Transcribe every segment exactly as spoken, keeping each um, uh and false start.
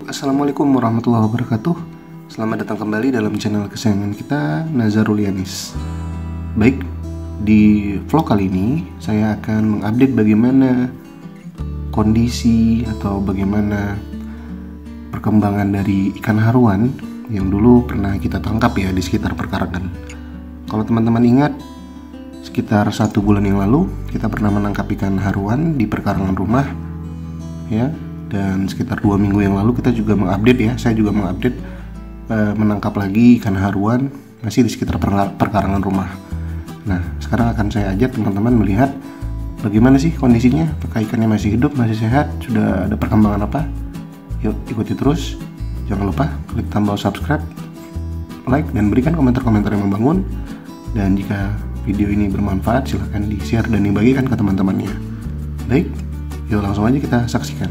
Assalamualaikum warahmatullahi wabarakatuh. Selamat datang kembali dalam channel kesayangan kita, Nazarul Yanis. Baik, di vlog kali ini saya akan mengupdate bagaimana kondisi atau bagaimana perkembangan dari ikan haruan yang dulu pernah kita tangkap ya di sekitar perkarangan. Kalau teman-teman ingat, sekitar satu bulan yang lalu kita pernah menangkap ikan haruan di perkarangan rumah ya. Dan sekitar dua minggu yang lalu kita juga mengupdate ya, saya juga mengupdate e, menangkap lagi ikan haruan masih di sekitar perkarangan rumah. Nah, sekarang akan saya ajak teman-teman melihat bagaimana sih kondisinya, apakah ikannya masih hidup, masih sehat, sudah ada perkembangan apa. Yuk ikuti terus, jangan lupa klik tombol subscribe, like, dan berikan komentar-komentar yang membangun. Dan jika video ini bermanfaat, silahkan di-share dan dibagikan ke teman-temannya. Baik, yuk langsung aja kita saksikan.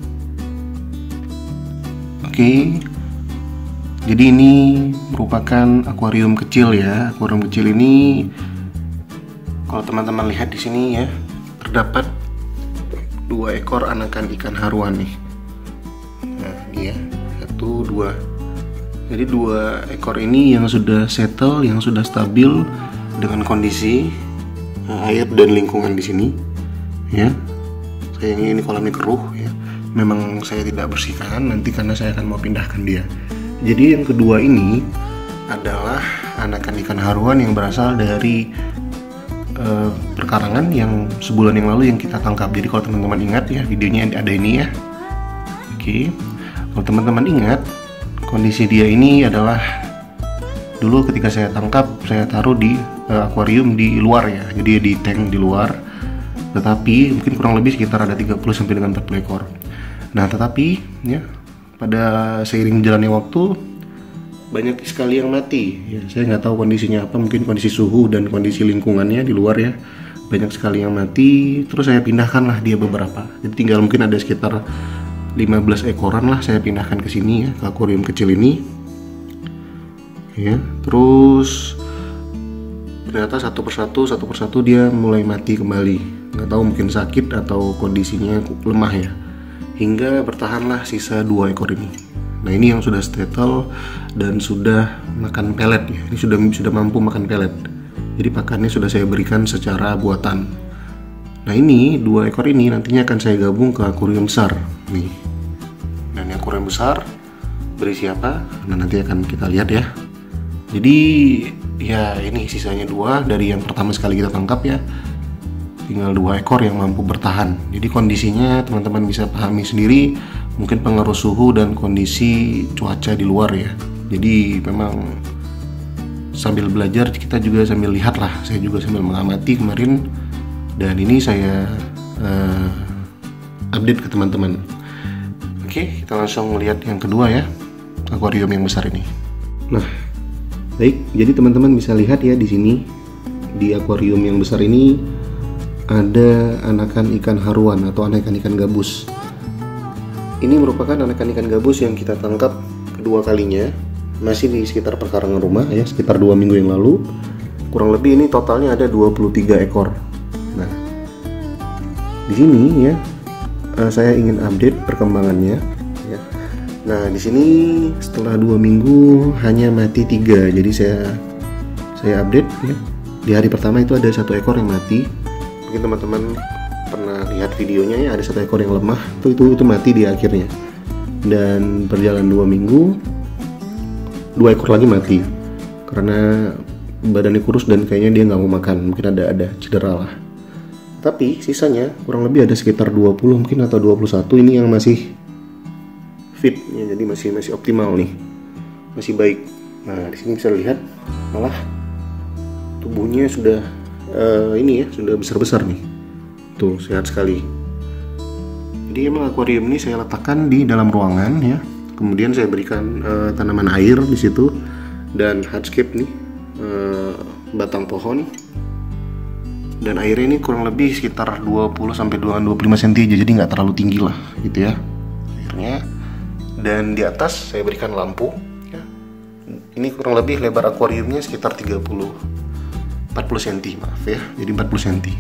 Oke, jadi ini merupakan akuarium kecil ya. Akuarium kecil ini, kalau teman-teman lihat di sini ya, terdapat dua ekor anakan ikan haruan nih. Nah, ini ya, satu, dua. Jadi dua ekor ini yang sudah settle, yang sudah stabil dengan kondisi air dan lingkungan di sini. Ya, sayangnya ini kolamnya keruh ya. Memang saya tidak bersihkan nanti karena saya akan mau pindahkan dia. Jadi yang kedua ini adalah anakan ikan haruan yang berasal dari uh, perkarangan yang sebulan yang lalu yang kita tangkap. Jadi kalau teman-teman ingat ya, videonya ada ini ya. Oke, kalau teman-teman ingat, kondisi dia ini adalah dulu ketika saya tangkap saya taruh di uh, akuarium di luar ya. Jadi di tank di luar. Tetapi mungkin kurang lebih sekitar ada tiga puluh sampai dengan empat puluh ekor. Nah, tetapi ya pada seiring jalannya waktu banyak sekali yang mati. Ya, saya nggak tahu kondisinya apa, mungkin kondisi suhu dan kondisi lingkungannya di luar ya. Banyak sekali yang mati. Terus saya pindahkanlah dia beberapa. Jadi tinggal mungkin ada sekitar lima belas ekoran lah saya pindahkan ke sini ya, ke akuarium kecil ini. Ya, terus ternyata satu persatu satu persatu dia mulai mati kembali. Nggak tahu mungkin sakit atau kondisinya lemah ya. Hingga bertahanlah sisa dua ekor ini. Nah, ini yang sudah settle dan sudah makan pelet ya. Ini sudah sudah mampu makan pelet. Jadi pakannya sudah saya berikan secara buatan. Nah, ini dua ekor ini nantinya akan saya gabung ke akuarium besar nih. Dan yang akuarium besar berisi apa? Nah, nanti akan kita lihat ya. Jadi ya ini sisanya dua dari yang pertama sekali kita tangkap ya. Tinggal dua ekor yang mampu bertahan. Jadi kondisinya teman-teman bisa pahami sendiri, mungkin pengaruh suhu dan kondisi cuaca di luar ya. Jadi memang sambil belajar kita juga sambil lihat lah. Saya juga sambil mengamati kemarin, dan ini saya uh, update ke teman-teman. Oke, kita langsung melihat yang kedua ya, akuarium yang besar ini. Nah, baik, jadi teman-teman bisa lihat ya di sini di akuarium yang besar ini ada anakan ikan haruan atau anakan ikan gabus. Ini merupakan anakan ikan gabus yang kita tangkap kedua kalinya, masih di sekitar perkarangan rumah ya, sekitar dua minggu yang lalu. Kurang lebih ini totalnya ada dua puluh tiga ekor. Nah, di sini ya saya ingin update perkembangannya ya. Nah, di sini setelah dua minggu hanya mati tiga. Jadi saya saya update ya. Di hari pertama itu ada satu ekor yang mati. Mungkin teman-teman pernah lihat videonya ya, ada satu ekor yang lemah itu itu, itu mati di akhirnya. Dan berjalan dua minggu dua ekor lagi mati karena badannya kurus dan kayaknya dia nggak mau makan, mungkin ada ada cedera lah. Tapi sisanya kurang lebih ada sekitar dua puluh mungkin atau dua puluh satu ini yang masih fit ya, jadi masih masih optimal nih, masih baik. Nah, di sini bisa lihat malah tubuhnya sudah Uh, ini ya sudah besar-besar nih, tuh sehat sekali. Jadi emang akuarium ini saya letakkan di dalam ruangan ya, kemudian saya berikan uh, tanaman air di situ dan hardscape nih, uh, batang pohon, dan airnya ini kurang lebih sekitar dua puluh sampai dua puluh lima sentimeter, jadi nggak terlalu tinggi lah gitu ya airnya. Dan di atas saya berikan lampu ya. Ini kurang lebih lebar akuariumnya sekitar tiga puluh empat puluh sentimeter, maaf ya, jadi empat puluh sentimeter.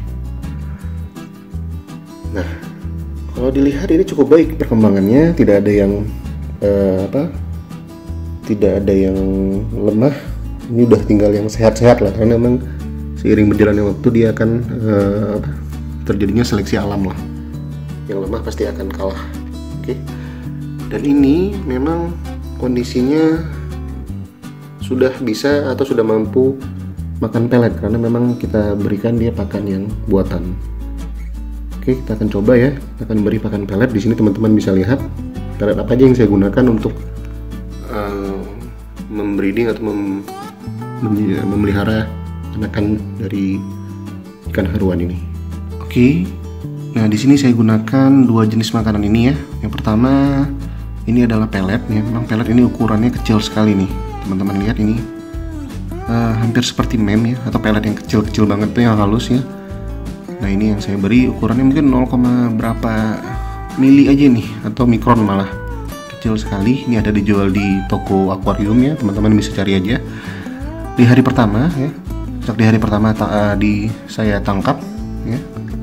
Nah, kalau dilihat ini cukup baik perkembangannya, tidak ada yang uh, apa tidak ada yang lemah. Ini udah tinggal yang sehat-sehat lah, karena memang seiring berjalannya waktu dia akan uh, apa, terjadinya seleksi alam lah. Yang lemah pasti akan kalah. Oke. Dan ini memang kondisinya sudah bisa atau sudah mampu makan pelet, karena memang kita berikan dia pakan yang buatan. Oke, kita akan coba ya. Kita akan beri pakan pelet. Di sini teman-teman bisa lihat pelet apa aja yang saya gunakan untuk uh, membreeding atau mem, mem, memelihara anakan dari ikan haruan ini. Oke. Nah, di sini saya gunakan dua jenis makanan ini ya. Yang pertama ini adalah pelet ya. Memang pelet ini ukurannya kecil sekali nih. Teman-teman lihat ini. Uh, hampir seperti mem ya, atau pelet yang kecil-kecil banget tuh yang halus ya. Nah, ini yang saya beri ukurannya mungkin nol, berapa mili aja nih, atau mikron malah, kecil sekali. Ini ada dijual di toko akuarium ya, teman-teman bisa cari aja. Di hari pertama ya, sejak di hari pertama ta- di saya tangkap ya,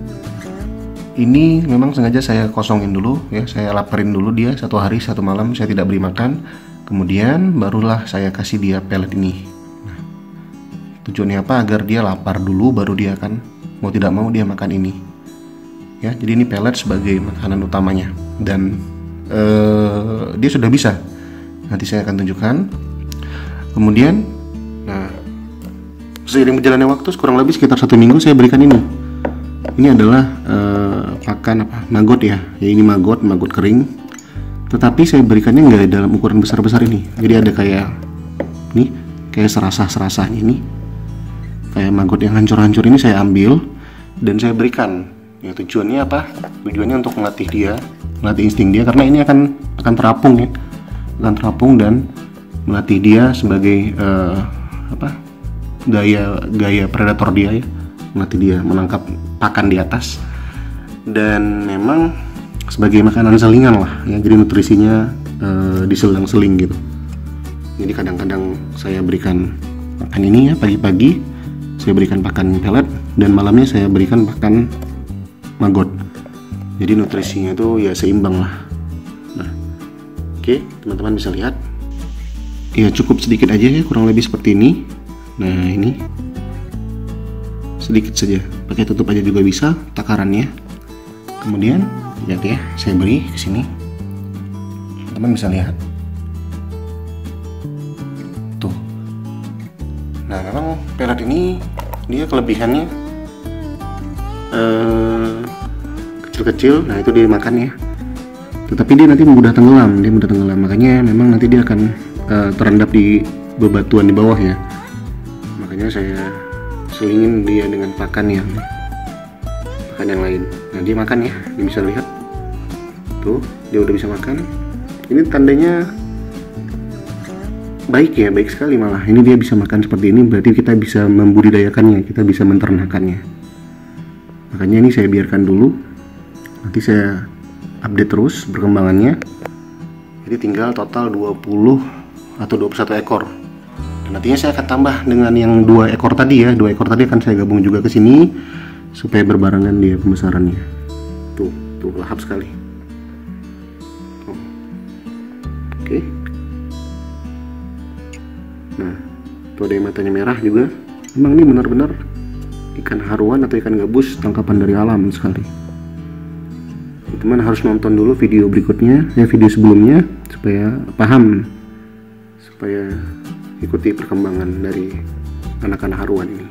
ini memang sengaja saya kosongin dulu ya, saya laparin dulu dia satu hari satu malam, saya tidak beri makan. Kemudian barulah saya kasih dia pelet ini. Nah, tujuannya apa? Agar dia lapar dulu, baru dia akan mau tidak mau dia makan ini ya. Jadi ini pelet sebagai makanan utamanya, dan uh, dia sudah bisa, nanti saya akan tunjukkan. Kemudian nah seiring berjalannya waktu, kurang lebih sekitar satu minggu saya berikan ini. Ini adalah uh, pakan apa, maggot ya. Ya ini maggot, maggot kering. Tetapi saya berikannya nggak dalam ukuran besar-besar ini. Jadi ada kayak nih, kayak serasah-serasahnya ini. Kayak maggot yang hancur-hancur ini saya ambil dan saya berikan. Ya tujuannya apa? Tujuannya untuk melatih dia, melatih insting dia, karena ini akan akan terapung ya, akan terapung dan melatih dia sebagai uh, apa? Gaya gaya predator dia ya, melatih dia menangkap pakan di atas, dan memang sebagai makanan selingan lah ya. Jadi nutrisinya uh, diselang-seling gitu. Jadi kadang-kadang saya berikan pakan ini ya, pagi-pagi saya berikan pakan pelet, dan malamnya saya berikan pakan maggot. Jadi nutrisinya itu ya seimbang lah. Nah, oke, teman-teman bisa lihat. Ya cukup sedikit aja ya, kurang lebih seperti ini. Nah ini sedikit saja, pakai tutup aja juga bisa takarannya. Kemudian lihat ya, saya beri ke sini. Teman-teman bisa lihat. Tuh. Nah memang pelet ini dia kelebihannya uh, kecil-kecil. Nah itu dia makan ya. Tetapi dia nanti mudah tenggelam, dia mudah tenggelam. Makanya memang nanti dia akan uh, terendap di bebatuan di bawah ya. Makanya saya selingin dia dengan pakan yang pakan yang lain. Nah dia makan ya, dia bisa lihat. Tuh, dia udah bisa makan. Ini tandanya baik ya, baik sekali malah. Ini dia bisa makan seperti ini, berarti kita bisa membudidayakannya, kita bisa menternakannya. Makanya ini saya biarkan dulu. Nanti saya update terus perkembangannya. Jadi tinggal total dua puluh atau dua puluh satu ekor. Dan nantinya saya akan tambah dengan yang dua ekor tadi ya. Dua ekor tadi akan saya gabung juga ke sini supaya berbarengan dia pembesarannya. Tuh, tuh lahap sekali. Oh. Oke. Nah, tuh ada yang matanya merah juga. Memang ini benar-benar ikan haruan atau ikan gabus tangkapan dari alam sekali. Teman harus nonton dulu video berikutnya, ya video sebelumnya, supaya paham, supaya ikuti perkembangan dari anak-anak haruan ini.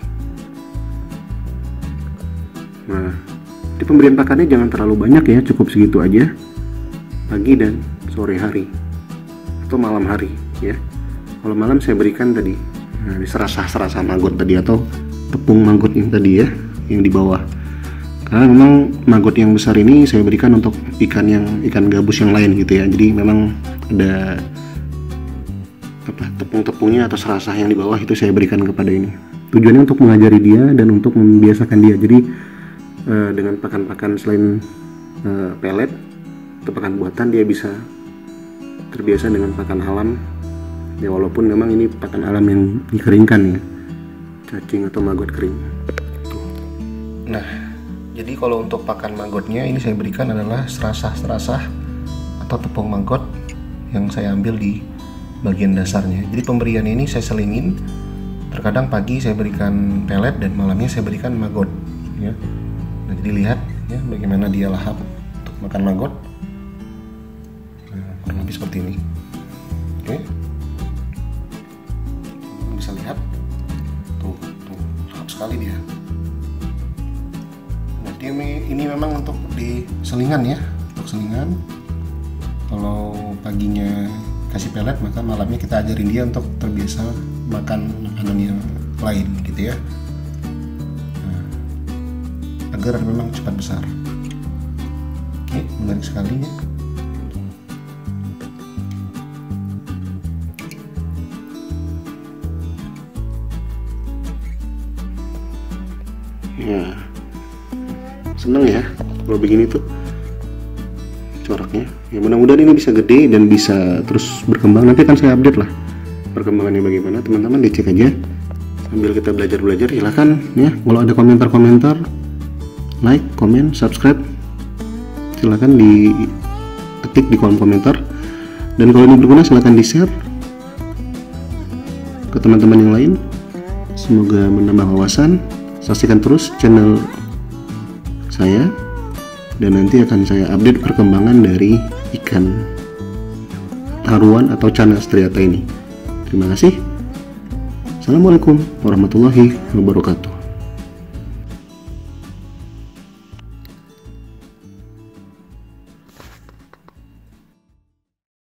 Nah, di pemberian pakannya jangan terlalu banyak ya, cukup segitu aja, pagi dan sore hari atau malam hari ya. Kalau malam saya berikan tadi, nah, serasah-serasah maggot tadi atau tepung maggot yang tadi ya, yang di bawah. Karena memang maggot yang besar ini saya berikan untuk ikan yang ikan gabus yang lain gitu ya. Jadi memang ada apa tepung-tepungnya atau serasah yang di bawah itu saya berikan kepada ini. Tujuannya untuk mengajari dia dan untuk membiasakan dia. Jadi uh, dengan pakan-pakan selain uh, pelet atau pakan buatan, dia bisa terbiasa dengan pakan alam. Ya walaupun memang ini pakan alam yang dikeringkan ya, cacing atau maggot kering. Nah, jadi kalau untuk pakan maggotnya ini saya berikan adalah serasah-serasah atau tepung maggot yang saya ambil di bagian dasarnya. Jadi pemberian ini saya selingin. Terkadang pagi saya berikan pelet dan malamnya saya berikan maggot ya. Nah, jadi lihat ya bagaimana dia lahap untuk makan maggot. Nah, kurang lebih seperti ini. Oke. Bisa lihat. Tuh, tuh lahap sekali dia. Nah, dia ini memang untuk di selingan ya, untuk selingan. Kalau paginya kasih pelet, maka malamnya kita ajarin dia untuk terbiasa makan makanan yang lain gitu ya. Nah, agar memang cepat besar. Oke, menarik sekali ya. Ya, seneng ya kalau begini tuh coraknya. Ya mudah-mudahan ini bisa gede dan bisa terus berkembang. Nanti akan saya update lah perkembangannya bagaimana. Teman-teman dicek aja sambil kita belajar-belajar. Silahkan ya, kalau ada komentar-komentar, like, komen, subscribe, silahkan diketik di kolom komentar. Dan kalau ini berguna silahkan di share ke teman-teman yang lain. Semoga menambah wawasan. Saksikan terus channel saya, dan nanti akan saya update perkembangan dari ikan haruan atau Channa striata ini. Terima kasih. Assalamualaikum warahmatullahi wabarakatuh.